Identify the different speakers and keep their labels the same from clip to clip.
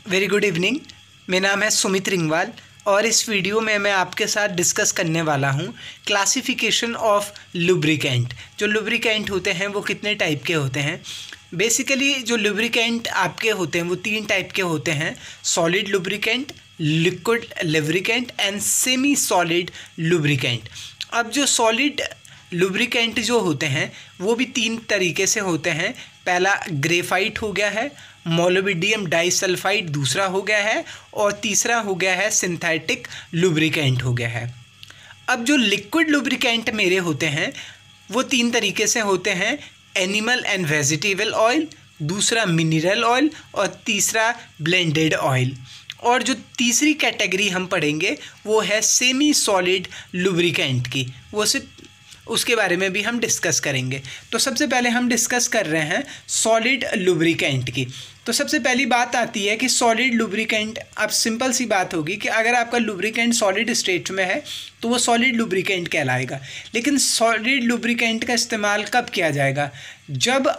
Speaker 1: Very good evening. मेरा नाम है सुमित रिंगवाल और इस वीडियो में मैं आपके साथ डिस्कस करने वाला हूँ क्लासिफिकेशन ऑफ लुब्रिकेंट। जो लुब्रिकेंट होते हैं वो कितने टाइप के होते हैं। बेसिकली जो लुब्रिकेंट आपके होते हैं वो 3 टाइप के होते हैं: solid lubricant, liquid lubricant and semi solid lubricant. अब जो सॉलिड लुब्रिकेंट जो होते हैं वो भी 3 तरीके से होते हैं। पहला ग्रेफाइट हो गया है, मोलिब्डेनम डाइसल्फाइड दूसरा हो गया है और तीसरा हो गया है सिंथेटिक लुब्रिकेंट हो गया है। अब जो लिक्विड लुब्रिकेंट मेरे होते हैं वो 3 तरीके से होते हैं: एनिमल एंड वेजिटेबल ऑयल, दूसरा मिनरल ऑयल और तीसरा ब्लेंडेड ऑयल। और जो तीसरी कैटेगरी हम पढ़ेंगे वो है सेमी सॉलिड लुब्रिकेंट की, वो सिर्फ उसके बारे में भी हम डिस्कस करेंगे। तो सबसे पहले हम डिस्कस कर रहे हैं सॉलिड लुब्रिकेंट की। तो सबसे पहली बात आती है कि सॉलिड लुब्रिकेंट, अब सिंपल सी बात होगी कि अगर आपका लुब्रिकेंट सॉलिड स्टेट में है तो वो सॉलिड लुब्रिकेंट कहलाएगा। लेकिन सॉलिड लुब्रिकेंट का इस्तेमाल कब किया जाएगा? जब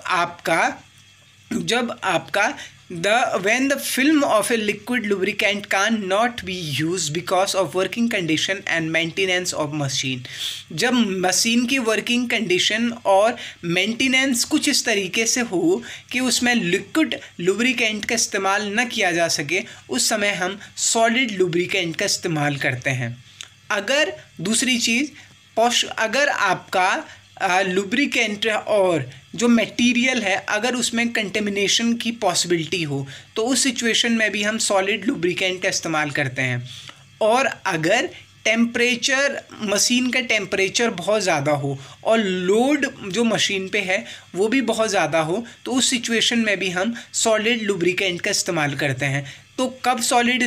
Speaker 1: आपका when the film of a liquid lubricant cannot be used because of working condition and maintenance of machine। जब मशीन की वर्किंग कंडीशन और मेंटेनेंस कुछ इस तरीके से हो कि उसमें लिक्विड लुब्रिकेंट का इस्तेमाल न किया जा सके, उस समय हम सॉलिड लुब्रिकेंट का इस्तेमाल करते हैं। अगर दूसरी चीज़, अगर आपका लुब्रिकेंट और जो मटेरियल है अगर उसमें कंटेमिनेशन की पॉसिबिलिटी हो तो उस सिचुएशन में भी हम सॉलिड लुब्रिकेंट का इस्तेमाल करते हैं। और अगर टेम्परेचर, मशीन का टेम्परेचर बहुत ज़्यादा हो और लोड जो मशीन पे है वो भी बहुत ज़्यादा हो तो उस सिचुएशन में भी हम सॉलिड लुब्रिकेंट का इस्तेमाल करते हैं। तो कब सॉलिड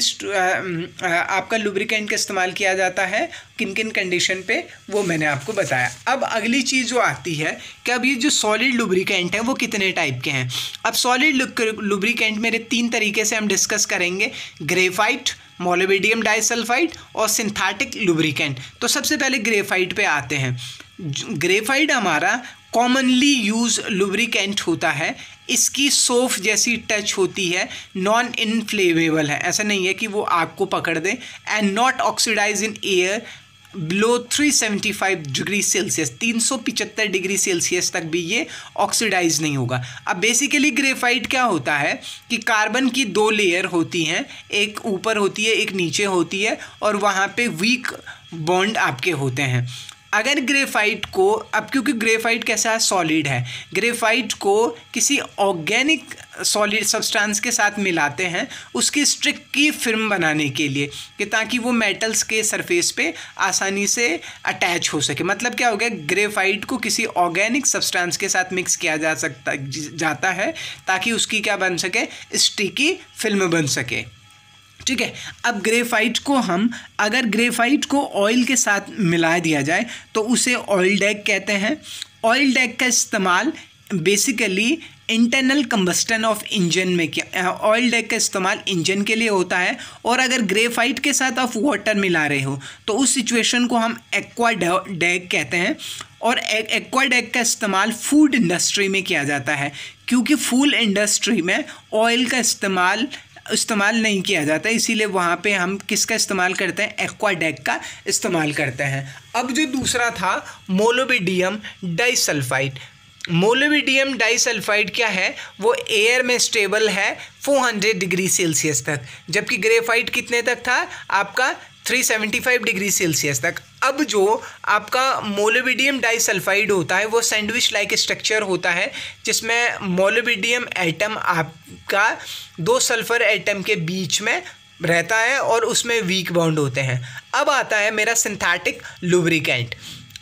Speaker 1: आपका लुब्रिकेंट का इस्तेमाल किया जाता है, किन किन कंडीशन पे, वो मैंने आपको बताया। अब अगली चीज़ जो आती है कि अब ये जो सॉलिड लुब्रिकेंट है वो कितने टाइप के हैं। अब सॉलिड लुब्रिकेंट मेरे 3 तरीके से हम डिस्कस करेंगे: ग्रेफाइट, मोलिब्डेनम डाइसल्फाइड और सिंथेटिक लुब्रिकेंट। तो सबसे पहले ग्रेफाइट पे आते हैं। ग्रेफाइट हमारा कॉमनली यूज लुब्रिकेंट होता है। इसकी सोफ जैसी टच होती है, नॉन इनफ्लेमेबल है, ऐसा नहीं है कि वो आग को पकड़ दे, and not oxidise in air below 375 degree Celsius, 375 degree Celsius तक भी ये ऑक्सीडाइज नहीं होगा। अब बेसिकली ग्रेफाइट क्या होता है कि कार्बन की 2 लेयर होती हैं, एक ऊपर होती है एक नीचे होती है और वहाँ पे वीक बॉन्ड आपके होते हैं। अगर ग्रेफाइट को, अब क्योंकि ग्रेफाइट कैसा है, सॉलिड है, ग्रेफाइट को किसी ऑर्गेनिक सॉलिड सब्सटेंस के साथ मिलाते हैं उसकी स्ट्रिक की फिल्म बनाने के लिए, कि ताकि वो मेटल्स के सरफेस पे आसानी से अटैच हो सके। मतलब क्या हो गया, ग्रेफाइट को किसी ऑर्गेनिक सब्सटेंस के साथ मिक्स किया जाता है ताकि उसकी क्या बन सके, स्टिकी फिल्म बन सके। ठीक है। अब ग्रेफाइट को अगर ग्रेफाइट को ऑयल के साथ मिला दिया जाए तो उसे ऑयल डैग कहते हैं। ऑयल डैग का इस्तेमाल basically internal combustion of engine में किया, ऑयल डैग का इस्तेमाल इंजन के लिए होता है। और अगर ग्रेफाइट के साथ आप वाटर मिला रहे हो तो उस सिचुएशन को हम एक्वा डैग कहते हैं। और एक्वा डैग का इस्तेमाल फूड इंडस्ट्री में किया जाता है, क्योंकि फूड इंडस्ट्री में ऑयल का इस्तेमाल नहीं किया जाता, इसीलिए वहाँ पे हम किसका इस्तेमाल करते हैं, एक्वा डैग का इस्तेमाल करते हैं। अब जो दूसरा था मोलिब्डेनम डाइसल्फाइड। मोलिब्डेनम डाइसल्फाइड क्या है, वो एयर में स्टेबल है 400 डिग्री सेल्सियस तक, जबकि ग्रेफाइट कितने तक था आपका, 375 डिग्री सेल्सियस तक। अब जो आपका मोलिब्डेनम डाइसल्फाइड होता है वो सैंडविच लाइक स्ट्रक्चर होता है, जिसमें मोलिब्डेनम एटम आपका 2 सल्फर एटम के बीच में रहता है और उसमें वीक बॉन्ड होते हैं। अब आता है मेरा सिंथेटिक लुब्रिकेंट।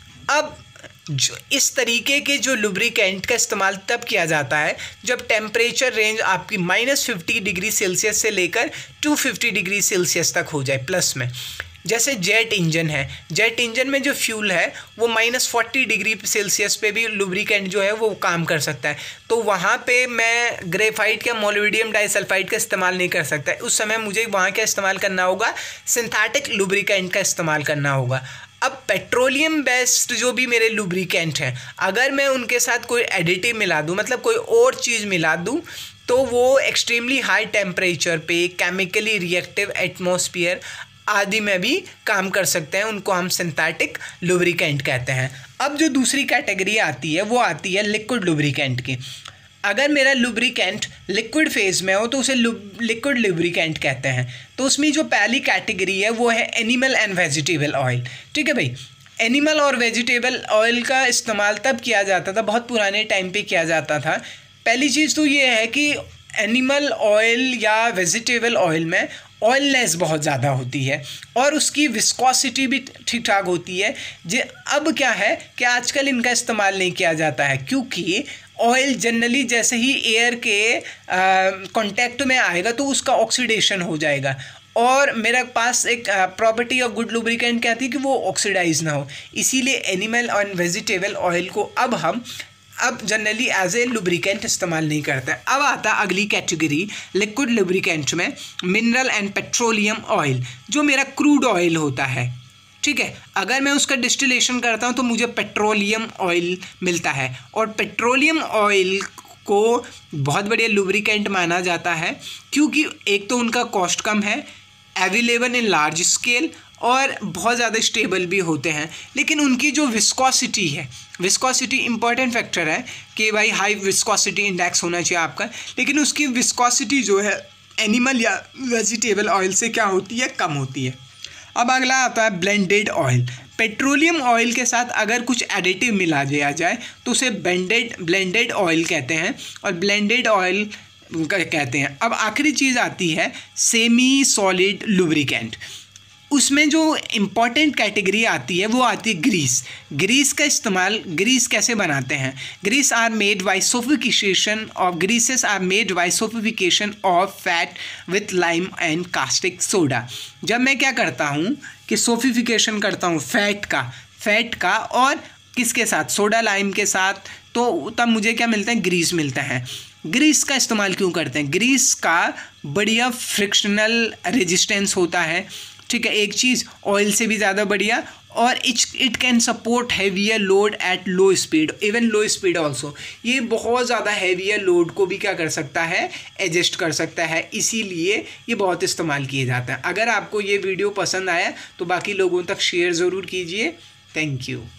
Speaker 1: अब जो इस तरीके के जो लुब्रिकेंट का इस्तेमाल तब किया जाता है जब टेम्परेचर रेंज आपकी -50 डिग्री सेल्सियस से लेकर 250 डिग्री सेल्सियस तक हो जाए प्लस में। जैसे जेट इंजन है, जेट इंजन में जो फ्यूल है वो -40 डिग्री सेल्सियस पे भी लुब्रिकेंट जो है वो काम कर सकता है। तो वहाँ पे मैं ग्रेफाइट या मोलिब्डेनम डाइसल्फाइड का इस्तेमाल नहीं कर सकता, उस समय मुझे वहाँ क्या इस्तेमाल करना होगा, सिंथेटिक लुब्रिकेंट का इस्तेमाल करना होगा। अब पेट्रोलियम बेस्ड जो भी मेरे लुब्रिकेंट हैं, अगर मैं उनके साथ कोई एडिटिव मिला दूँ, मतलब कोई और चीज़ मिला दूँ, तो वो एक्सट्रीमली हाई टेम्परेचर पे केमिकली रिएक्टिव एटमॉस्फेयर आदि में भी काम कर सकते हैं, उनको हम सिंथेटिक लुब्रिकेंट कहते हैं। अब जो दूसरी कैटेगरी आती है वो आती है लिक्विड लुब्रिकेंट की। अगर मेरा लुब्रिकेंट लिक्विड फेज में हो तो उसे लिक्विड लुब्रिकेंट कहते हैं। तो उसमें जो पहली कैटेगरी है वो है एनिमल एंड वेजिटेबल ऑयल। ठीक है भाई, एनिमल और वेजिटेबल ऑयल का इस्तेमाल तब किया जाता था, बहुत पुराने टाइम पे किया जाता था। पहली चीज़ तो ये है कि एनिमल ऑयल या वेजिटेबल ऑयल में ऑयलनेस बहुत ज़्यादा होती है और उसकी विस्कोसिटी भी ठीक ठाक होती है। अब क्या है कि आजकल इनका इस्तेमाल नहीं किया जाता है, क्योंकि ऑयल जनरली जैसे ही एयर के कांटेक्ट में आएगा तो उसका ऑक्सीडेशन हो जाएगा, और मेरे पास एक प्रॉपर्टी ऑफ गुड लुब्रिकेंट क्या थी कि वो ऑक्सीडाइज ना हो। इसीलिए एनिमल और वेजिटेबल ऑयल को अब जनरली एज ए लुब्रिकेंट इस्तेमाल नहीं करते। अब आता अगली कैटेगरी लिक्विड लुब्रिकेंट में मिनरल एंड पेट्रोलियम ऑयल, जो मेरा क्रूड ऑयल होता है। ठीक है, अगर मैं उसका डिस्टिलेशन करता हूँ तो मुझे पेट्रोलियम ऑयल मिलता है, और पेट्रोलियम ऑयल को बहुत बढ़िया लुब्रिकेंट माना जाता है, क्योंकि एक तो उनका कॉस्ट कम है, अवेलेबल इन लार्ज स्केल, और बहुत ज़्यादा स्टेबल भी होते हैं। लेकिन उनकी जो विस्कोसिटी है, विस्कोसिटी इंपॉर्टेंट फैक्टर है कि भाई हाई विस्कोसिटी इंडेक्स होना चाहिए आपका, लेकिन उसकी विस्कोसिटी जो है एनिमल या वेजिटेबल ऑयल से क्या होती है, कम होती है। अब अगला आता है ब्लेंडेड ऑयल। पेट्रोलियम ऑयल के साथ अगर कुछ एडिटिव मिला दिया जाए तो उसे ब्लेंडेड ऑयल कहते हैं, और ब्लेंडेड ऑयल कहते हैं। अब आखिरी चीज़ आती है सेमी सॉलिड लुब्रिकेंट। उसमें जो इम्पॉर्टेंट कैटेगरी आती है वो आती है ग्रीस। ग्रीस का इस्तेमाल, ग्रीस कैसे बनाते हैं? Greases are made by saponification of fat with lime and caustic soda. जब मैं क्या करता हूँ कि सॉल्फिफिकेशन करता हूँ फैट का और किसके साथ, सोडा लाइम के साथ, तो तब मुझे क्या मिलता है, ग्रीस मिलता है। ग्रीस का इस्तेमाल क्यों करते हैं? ग्रीस का बढ़िया फ्रिक्शनल रेजिस्टेंस होता है। ठीक है, एक चीज़ ऑयल से भी ज़्यादा बढ़िया, और it can support heavier load at low speed, even low speed also. ये बहुत ज़्यादा हैवियर लोड को भी क्या कर सकता है, एडजस्ट कर सकता है, इसीलिए ये बहुत इस्तेमाल किए जाता है। अगर आपको ये वीडियो पसंद आया तो बाकी लोगों तक शेयर ज़रूर कीजिए। Thank you.